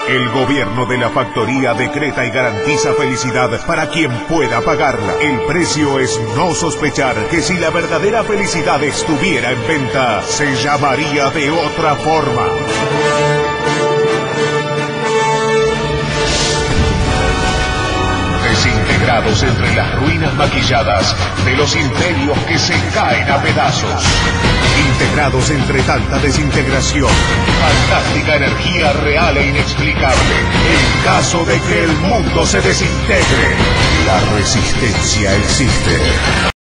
El gobierno de la factoría decreta y garantiza felicidad para quien pueda pagarla. El precio es no sospechar que si la verdadera felicidad estuviera en venta, se llamaría de otra forma. Desintegrados entre las ruinas maquilladas de los imperios que se caen a pedazos. Integrados entre tanta desintegración, fantástica energía real e inexplicable. En caso de que el mundo se desintegre, la resistencia existe.